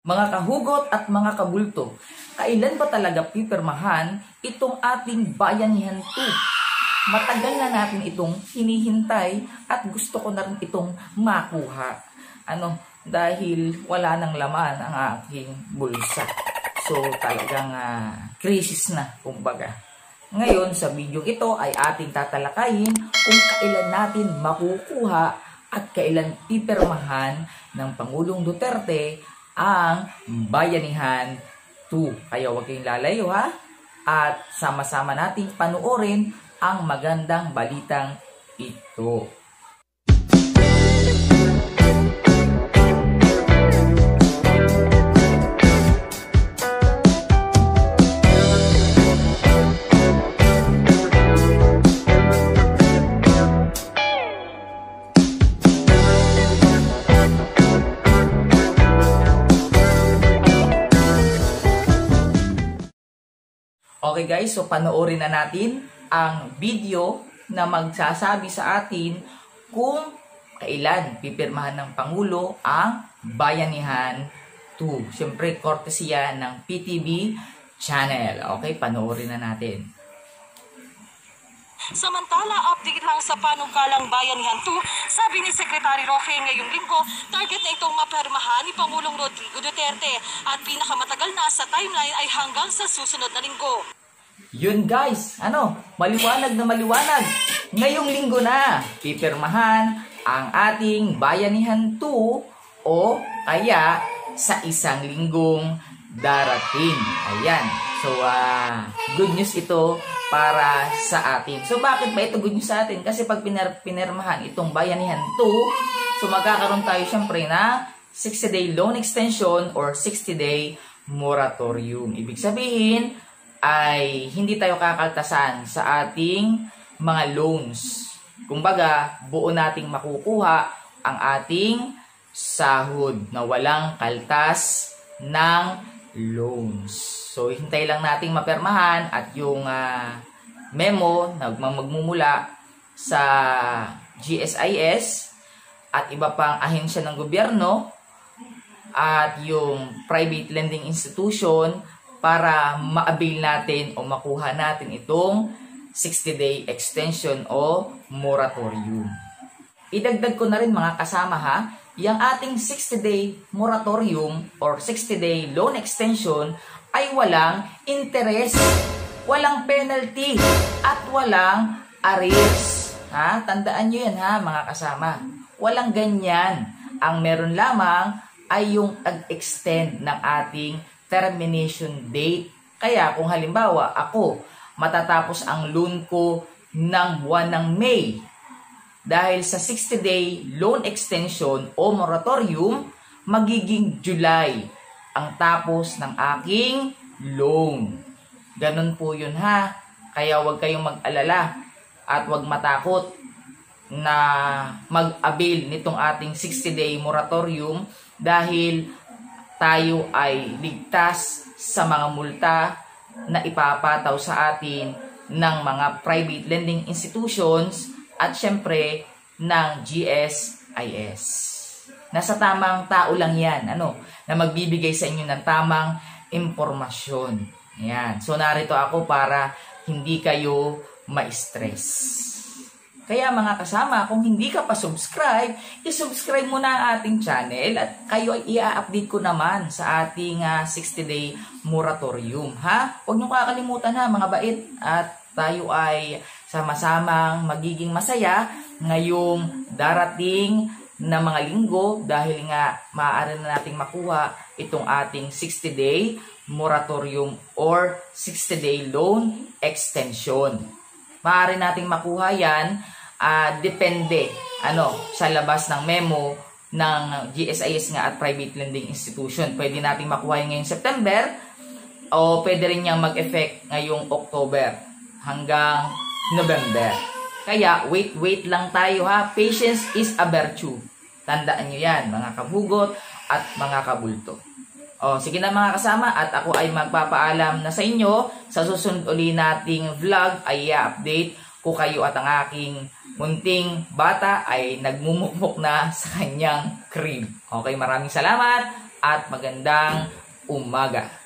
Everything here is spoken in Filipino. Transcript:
Mga kahugot at mga kabulto, kailan ba talaga pipirmahan itong ating Bayanihan 2? Matagal na natin itong hinihintay at gusto ko na rin itong makuha. Dahil wala nang laman ang aking bulsa. So talagang krisis na, kumbaga. Ngayon sa video ito ay ating tatalakayin kung kailan natin makukuha at kailan pipirmahan ng Pangulong Duterte ang Bayanihan 2. Kaya huwag kayong lalayo ha. At sama-sama nating panuorin ang magandang balitang ito. Okay guys, so panoorin na natin ang video na magsasabi sa atin kung kailan pipirmahan ng Pangulo ang Bayanihan 2. Siyempre, kortesiya ng PTV channel. Okay, panoorin na natin. Samantala, update lang sa panukalang Bayanihan 2, sabi ni Secretary Roque ngayong linggo, target na itong mapirmahan ni Pangulong Rodrigo Duterte at pinakamatagal na sa timeline ay hanggang sa susunod na linggo. Yun guys, maliwanag na maliwanag. Ngayong linggo na, pipirmahan ang ating Bayanihan 2 o kaya sa isang linggong darating. Ayan. So, good news ito para sa atin. So, bakit ba ito good news sa atin? Kasi pag pinirmahan itong Bayanihan 2, so magkakaroon tayo syempre na 60-day loan extension or 60-day moratorium. Ibig sabihin ay hindi tayo kakaltasan sa ating mga loans. Kumbaga, buo nating makukuha ang ating sahod na walang kaltas ng loans. So, hintay lang nating mapirmahan at yung memo na magmumula sa GSIS at iba pang ahensya ng gobyerno at yung private lending institution para ma-avail natin o makuha natin itong 60-day extension o moratorium. Idagdag ko na rin mga kasama ha, yung ating 60-day moratorium or 60-day loan extension ay walang interest, walang penalty, at walang arrears. Tandaan nyo yan ha mga kasama. Walang ganyan. Ang meron lamang ay yung ag-extend ng ating termination date. Kaya kung halimbawa ako matatapos ang loan ko ng buwan ng May dahil sa 60-day loan extension o moratorium, magiging July ang tapos ng aking loan. Ganun po yun ha. Kaya huwag kayong mag-alala at huwag matakot na mag-avail nitong ating 60-day moratorium dahil tayo ay ligtas sa mga multa na ipapataw sa atin ng mga private lending institutions at syempre ng GSIS. Nasa tamang tao lang yan, na magbibigay sa inyo ng tamang impormasyon. Yan. So narito ako para hindi kayo ma-stress. Kaya mga kasama, kung hindi ka pa subscribe, i-subscribe mo na ang ating channel at kayo ay i-update ko naman sa ating 60-day moratorium. Huwag niyo kakalimutan mga bait at tayo ay sama-samang magiging masaya ngayong darating na mga linggo dahil nga maaari na nating makuha itong ating 60-day moratorium or 60-day loan extension. Maaari nating makuha yan depende sa labas ng memo ng GSIS nga at private lending institution. Pwede nating makuha yan ngayong September o pwede rin niyang mag-effect ngayong October hanggang November. Kaya wait lang tayo ha. Patience is a virtue. Tandaan nyo yan mga kabugot at mga kabulto. Sige na mga kasama at ako ay magpapaalam na sa inyo. Sa susunod uli nating vlog ay i-update ko kayo at ang aking munting bata ay nagmumukmuk na sa kanyang crib. Okay, maraming salamat at magandang umaga.